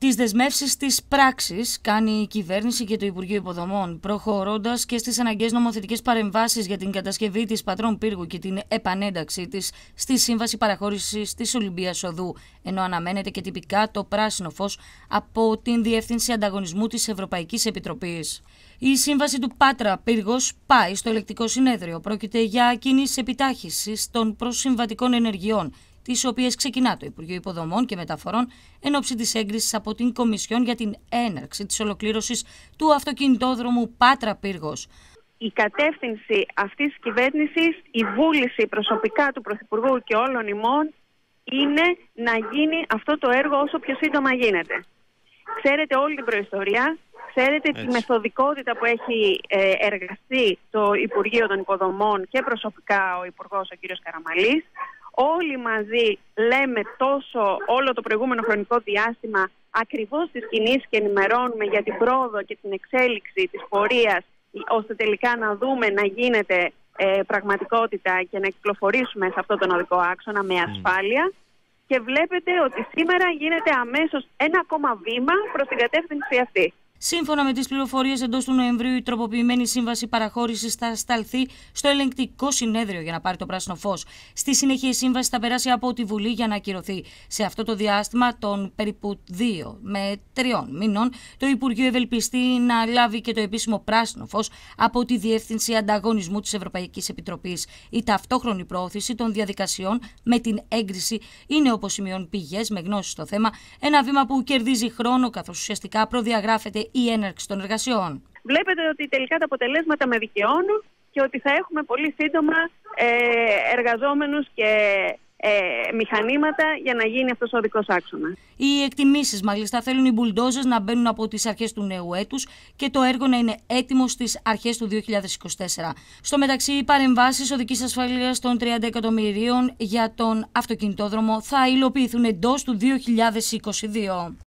Τις δεσμεύσεις της πράξης κάνει η κυβέρνηση και το Υπουργείο Υποδομών, προχωρώντας και στις αναγκαίες νομοθετικές παρεμβάσεις για την κατασκευή της Πατρών Πύργου και την επανένταξή της στη Σύμβαση Παραχώρησης της Ολυμπίας Οδού, ενώ αναμένεται και τυπικά το πράσινο φως από την Διεύθυνση Ανταγωνισμού της Ευρωπαϊκής Επιτροπής. Η σύμβαση του Πάτρα Πύργος πάει στο Ελεκτικό Συνέδριο. Πρόκειται για κίνηση επιτάχυσης των προσυμβατικών ενεργειών, τις οποίες ξεκινά το Υπουργείο Υποδομών και Μεταφορών εν ώψη της έγκρισης από την Κομισιόν για την έναρξη της ολοκλήρωσης του αυτοκινητόδρομου Πάτρα Πύργος. Η κατεύθυνση αυτής της κυβέρνησης, η βούληση προσωπικά του Πρωθυπουργού και όλων ημών είναι να γίνει αυτό το έργο όσο πιο σύντομα γίνεται. Ξέρετε όλη την προϊστορία, ξέρετε τη μεθοδικότητα που έχει εργαστεί το Υπουργείο των Υποδομών και προσωπικά ο Υπουργός ο κ. Καραμαλής. Όλοι μαζί λέμε τόσο όλο το προηγούμενο χρονικό διάστημα ακριβώς τις κινήσεις και ενημερώνουμε για την πρόοδο και την εξέλιξη της πορείας, ώστε τελικά να δούμε να γίνεται πραγματικότητα και να κυκλοφορήσουμε σε αυτόν τον οδικό άξονα με ασφάλεια. Και βλέπετε ότι σήμερα γίνεται αμέσως ένα ακόμα βήμα προς την κατεύθυνση αυτή. Σύμφωνα με τις πληροφορίες, εντός του Νοεμβρίου η τροποποιημένη σύμβαση παραχώρησης θα σταλθεί στο Ελεγκτικό Συνέδριο για να πάρει το πράσινο φως. Στη συνέχεια η σύμβαση θα περάσει από τη Βουλή για να ακυρωθεί. Σε αυτό το διάστημα των περίπου 2 με 3 μήνων, το Υπουργείο ευελπιστεί να λάβει και το επίσημο πράσινο φως από τη Διεύθυνση Ανταγωνισμού της Ευρωπαϊκής Επιτροπής. Η ταυτόχρονη προώθηση των διαδικασιών με την έγκριση είναι, όπως σημειώνουν πηγές με γνώση στο θέμα, ένα βήμα που κερδίζει χρόνο, καθώς ουσιαστικά προδιαγράφεται η έναρξη των εργασιών. Βλέπετε ότι τελικά τα αποτελέσματα με δικαιώνουν και ότι θα έχουμε πολύ σύντομα εργαζόμενους και μηχανήματα για να γίνει αυτός ο οδικός άξονας. Οι εκτιμήσεις μάλιστα θέλουν οι μπουλντόζες να μπαίνουν από τις αρχές του νέου έτους και το έργο να είναι έτοιμο στις αρχές του 2024. Στο μεταξύ, οι παρεμβάσεις οδικής ασφαλείας των 30 εκατομμυρίων για τον αυτοκινητόδρομο θα υλοποιηθούν εντός του 2022.